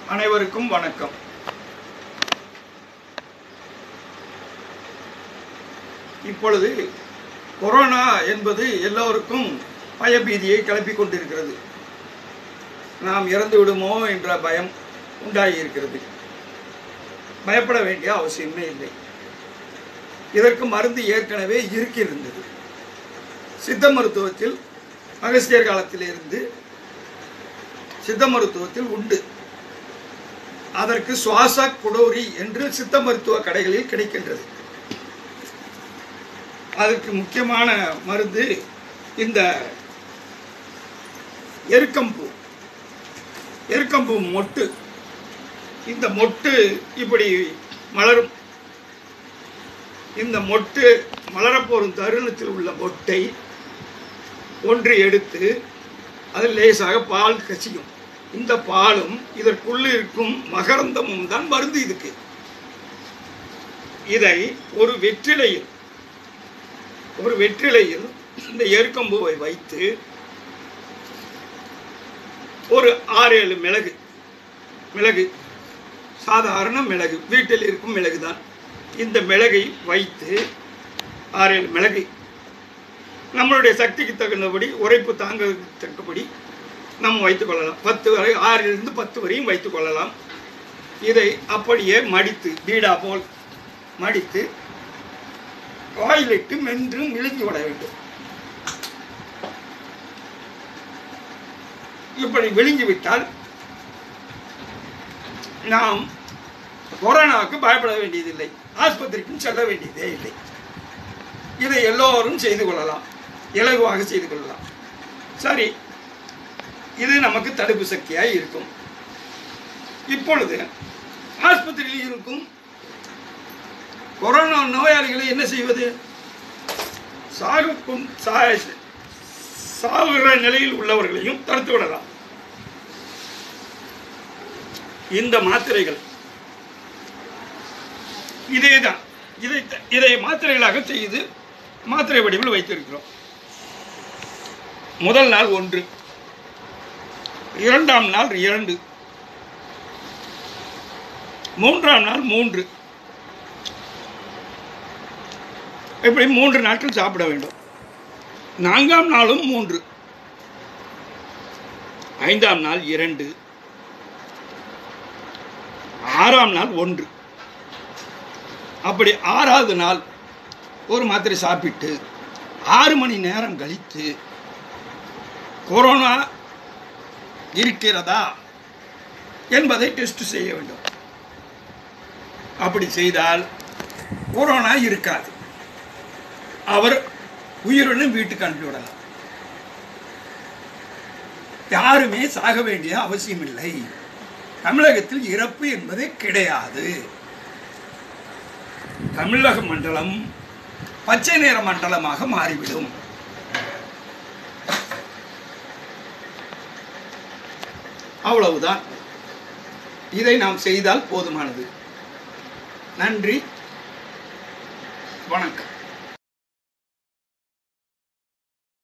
அனைவருக்கும் வணக்கம். இப்பொழுது கொரோனா என்பது எல்லோருக்கும் பயபீதியை கிளப்பிக் கொண்டிருக்கிறது. நாம் இறந்து விடுமோ என்ற பயம் உண்டாகியிருக்கிறது. பயப்பட வேண்டிய அவசியமே இல்லை. இதற்கு மருந்து ஏற்கனவே இருக்கிருந்தது. சித்த மருத்துவத்தில் அகஸ்தியர் காலத்திலிருந்து சித்த மருத்துவத்தில் உண்டு. அதற்கு சுவாச குடோரி என்று சித்த மருத்துவ கடைகளில் கிடைக்கின்றது. அதற்கு முக்கியமான மருந்து இந்த எருக்கம்பூ மொட்டு. இந்த மொட்டு இப்படி மலரும். இந்த மொட்டு மலரப்போரும் தருணத்தில் உள்ள மொட்டை ஒன்று எடுத்து அதில் லேசாக பால் கசியும். இந்த பாலும் இதற்குள்ள இருக்கும் மகரந்தமும் தான் மருந்து. இதுக்கு இதை ஒரு வெற்றிலையில் இந்த எருக்கம்பூவை வைத்து ஒரு 6-7 மிளகு, சாதாரண மிளகு, வீட்டில் இருக்கும் மிளகு தான். இந்த மிளகை வைத்து 6-7 மிளகு நம்மளுடைய சக்திக்கு தகுந்தபடி, உரைப்பு தாங்க தக்கபடி நம்ம வைத்துக் கொள்ளலாம். 10 வரை, 6லிருந்து 10 வரையும் வைத்துக் கொள்ளலாம். இதை அப்படியே மடித்து பீடா போல் மடித்து வாயிலிட்டு மென்று மிழுங்கி விட வேண்டும். இப்படி விழுங்கிவிட்டால் நாம் கொரோனாவுக்கு பயப்பட வேண்டியதில்லை, ஆஸ்பத்திரிக்கும் செல்ல வேண்டியதே இல்லை. இதை எல்லோரும் செய்து கொள்ளலாம், இலகுவாக செய்து கொள்ளலாம். சரி, இது நமக்கு தடுப்பு சக்தியாக இருக்கும். இப்பொழுது ஆஸ்பத்திரியில் இருக்கும் கொரோனா நோயாளிகளை என்ன செய்வது? சாகுகிற நிலையில் உள்ளவர்களையும் தடுத்து விடலாம். இந்த மாத்திரைகள் இதேதான். இதை மாத்திரைகளாக செய்து மாத்திரை வடிவில் வைத்திருக்கிறோம். முதல் நாள் 1, 2ஆம் நாள் 2, 3ஆம் நாள் 3, இப்படி 3 நாட்கள் சாப்பிட வேண்டும். 4ஆம் நாளும் 3, 5ஆம் நாள் 2, 6ஆம் நாள் 1. அப்படி 6வது நாள் ஒரு மாத்திரை சாப்பிட்டு 6 மணி நேரம் கழித்து கொரோனா இருக்கிறதா என்பதை டெஸ்ட் செய்ய வேண்டும். அப்படி செய்தால் கொரோனா இருக்காது. அவர் உயிருடன் வீட்டுக்கு அனுப்பிவிடலாம். யாருமே சாக வேண்டிய அவசியம் இல்லை. தமிழகத்தில் இறப்பு என்பதே கிடையாது. தமிழக மண்டலம் பச்சை நிற மண்டலமாக மாறிவிடும். அவ்வளவுதான். இதை நாம் செய்தால் போதுமானது. நன்றி, வணக்கம்.